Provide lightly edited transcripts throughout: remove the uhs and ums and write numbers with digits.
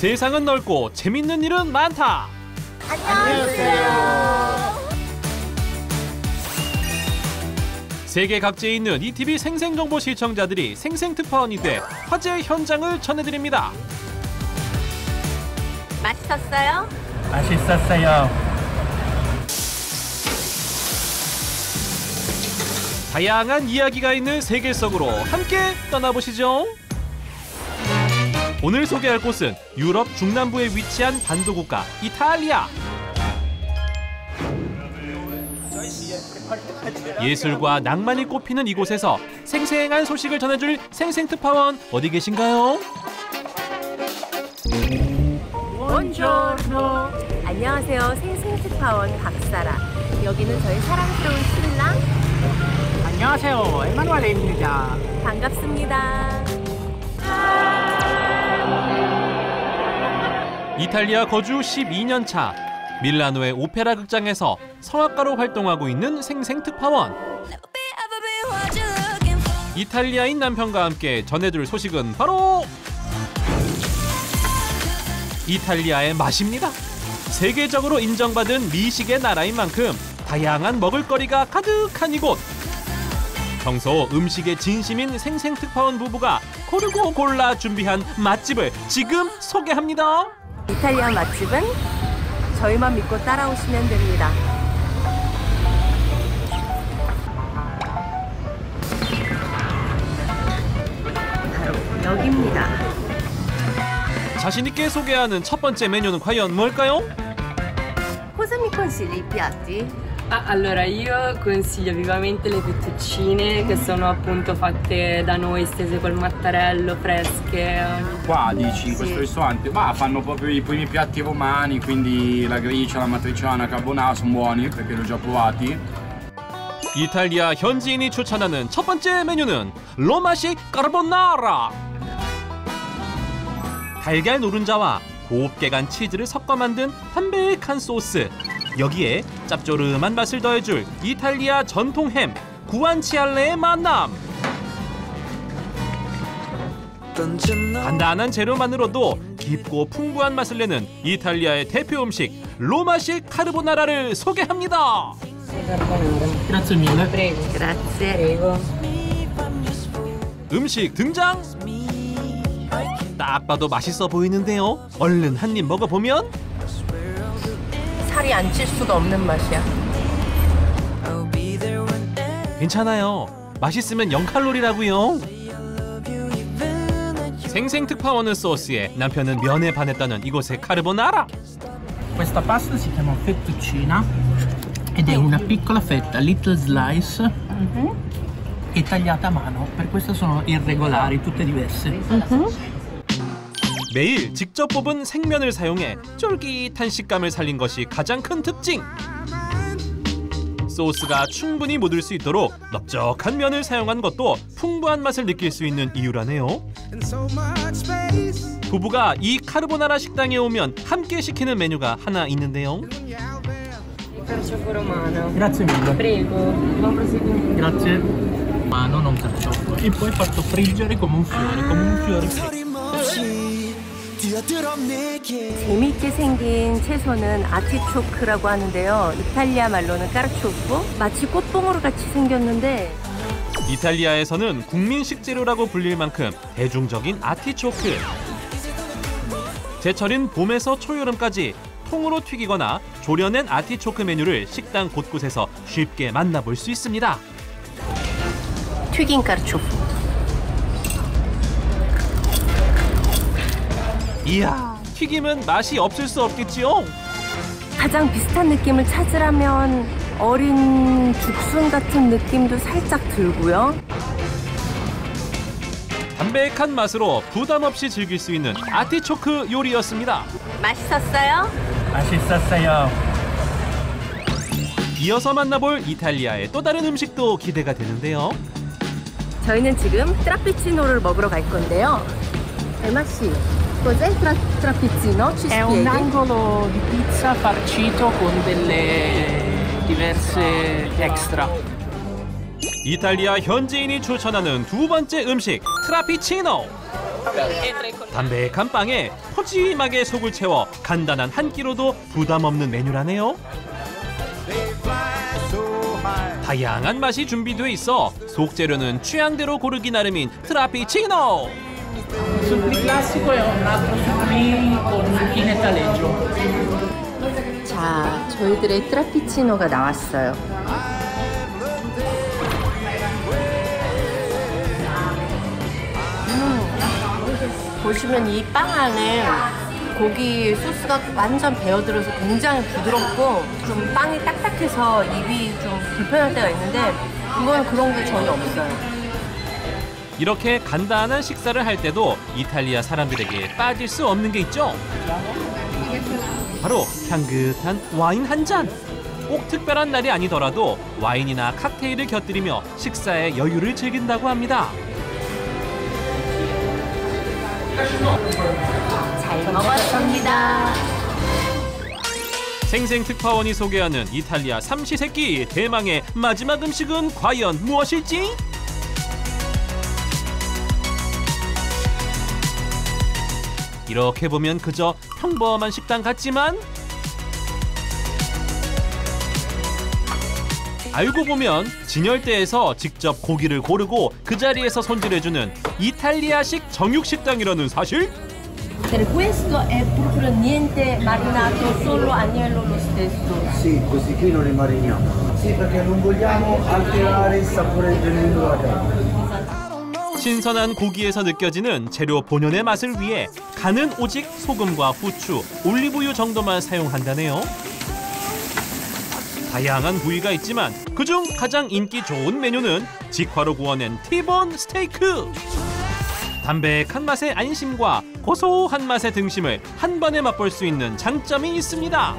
세상은 넓고 재밌는 일은 많다. 안녕하세요. 세계 각지에 있는 ETV 생생정보 시청자들이 생생특파원이 돼 화제 현장을 전해드립니다. 맛있었어요? 맛있었어요. 다양한 이야기가 있는 세계 속으로 함께 떠나보시죠. 오늘 소개할 곳은 유럽 중남부에 위치한 반도국가 이탈리아. 예술과 낭만이 꽃피는 이곳에서 생생한 소식을 전해줄 생생특파원 어디 계신가요? 본조르노. 안녕하세요. 생생특파원 박사라. 여기는 저희 사랑스러운 신랑. 안녕하세요. 에마누엘입니다. 반갑습니다. 이탈리아 거주 12년 차. 밀라노의 오페라 극장에서 성악가로 활동하고 있는 생생특파원. 이탈리아인 남편과 함께 전해줄 소식은 바로 이탈리아의 맛입니다. 세계적으로 인정받은 미식의 나라인 만큼 다양한 먹을거리가 가득한 이곳. 평소 음식에 진심인 생생특파원 부부가 고르고 골라 준비한 맛집을 지금 소개합니다. 이탈리아 맛집은 저희만 믿고 따라오시면 됩니다. 바로 여기입니다. 자신 있게 소개하는 첫 번째 메뉴는 과연 뭘까요? Cosa mi consigli i piatti? Allora io consiglio vivamente le fettuccine che sono appunto fatte da noi, stese col mattarello, fresche. Qua dici in questo ristorante, ma fanno proprio i primi piatti romani, quindi la gricia, la matriciana, carbonara sono buoni perché li ho già provati. 이탈리아 현지인이 추천하는 첫 번째 메뉴는 로마식 까르보나라. 달걀 노른자와 곱게 간 치즈를 섞어 만든 담백한 소스. 여기에 짭조름한 맛을 더해줄 이탈리아 전통 햄 구안치알레의 만남. 간단한 재료만으로도 깊고 풍부한 맛을 내는 이탈리아의 대표 음식 로마식 카르보나라를 소개합니다. Grazie mille. Grazie. Prego. 음식 등장! 딱 봐도 맛있어 보이는데요. 얼른 한 입 먹어보면 살이 안 찔 수가 없는 맛이야. 괜찮아요. 맛있으면 0칼로리라고요. 생생특파원은 소스에 남편은 면에 반했다는 이곳의 카르보나라. Questa pasta si chiama fettuccina ed è una piccola fetta, little slice, e tagliata a mano. Per questo sono irregolari, tutte diverse. 매일 직접 뽑은 생면을 사용해 쫄깃한 식감을 살린 것이 가장 큰 특징. 소스가 충분히 묻을 수 있도록 넓적한 면을 사용한 것도 풍부한 맛을 느낄 수 있는 이유라네요. 부부가 이 카르보나라 식당에 오면 함께 시키는 메뉴가 하나 있는데요. Carciofo romano. Grazie mille. Prego. Buon proseguimento. Grazie. Mano, non carciofo. E poi fatto friggere come un fiore fresco. 재미있게 생긴 채소는 아티초크라고 하는데요. 이탈리아 말로는 까르초프. 마치 꽃봉오리 같이 생겼는데 이탈리아에서는 국민 식재료라고 불릴 만큼 대중적인 아티초크. 제철인 봄에서 초여름까지 통으로 튀기거나 졸여낸 아티초크 메뉴를 식당 곳곳에서 쉽게 만나볼 수 있습니다. 튀긴 까르초프. 이야, 튀김은 맛이 없을 수 없겠지요? 가장 비슷한 느낌을 찾으라면 어린 죽순 같은 느낌도 살짝 들고요. 담백한 맛으로 부담 없이 즐길 수 있는 아티초크 요리였습니다. 맛있었어요? 맛있었어요. 이어서 만나볼 이탈리아의 또 다른 음식도 기대가 되는데요. 저희는 지금 트라피치노를 먹으러 갈 건데요. 엘마 씨, cos'è il trappizzino? Ci È un spieghi? angolo di pizza farcito con delle diverse extra. 이탈리아 현지인이 추천하는 두 번째 음식 트라피치노. 담백한 빵에 푸짐하게 속을 채워 간단한 한 끼로도 부담 없는 메뉴라네요. 다양한 맛이 준비돼 있어 속재료는 취향대로 고르기 나름인 트라피치노. Sul classico è un altro supplì con zucchine e taleggio. 자, 저희들의 트라피치노가 나왔어요. 보시면 이 빵 안에 고기 소스가 완전 배어들어서 굉장히 부드럽고 좀 빵이 딱딱해서 입이 좀 불편할 때가 있는데 이건 그런 게 전혀 없어요. 이렇게 간단한 식사를 할 때도 이탈리아 사람들에게 빠질 수 없는 게 있죠. 바로 향긋한 와인 한 잔. 꼭 특별한 날이 아니더라도 와인이나 칵테일을 곁들이며 식사의 여유를 즐긴다고 합니다. 잘 먹었습니다. 생생특파원이 소개하는 이탈리아 삼시세끼 대망의 마지막 음식은 과연 무엇일지? 이렇게 보면 그저 평범한 식당 같지만 알고 보면 진열대에서 직접 고기를 고르고 그 자리에서 손질해주는 이탈리아식 정육식당이라는 사실? Per questo è proprio niente marinato, solo agnello lo stesso. Sì, così qui non li mariniamo. Sì, perché non vogliamo alterare il sapore della carne. 신선한 고기에서 느껴지는 재료 본연의 맛을 위해 간은 오직 소금과 후추, 올리브유 정도만 사용한다네요. 다양한 부위가 있지만 그중 가장 인기 좋은 메뉴는 직화로 구워낸 티본 스테이크. 담백한 맛의 안심과 고소한 맛의 등심을 한 번에 맛볼 수 있는 장점이 있습니다.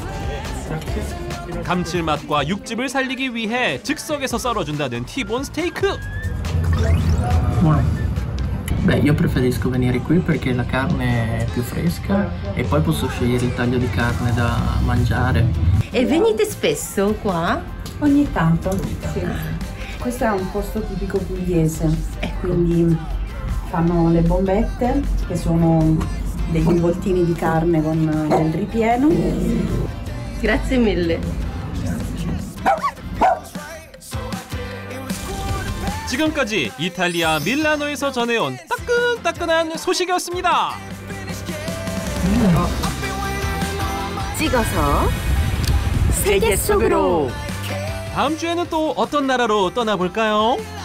감칠맛과 육즙을 살리기 위해 즉석에서 썰어준다는 티본 스테이크. Buono. Beh, io preferisco venire qui perché la carne è più fresca e poi posso scegliere il taglio di carne da mangiare. E venite spesso qua? Ogni tanto, sì. Questo è un posto tipico pugliese e quindi fanno le bombette, che sono degli involtini di carne con del ripieno. Grazie mille. 지금까지 이탈리아 밀라노에서 전해온 따끈따끈한 소식이었습니다. 찍어서 세계 속으로. 다음 주에는 또 어떤 나라로 떠나볼까요?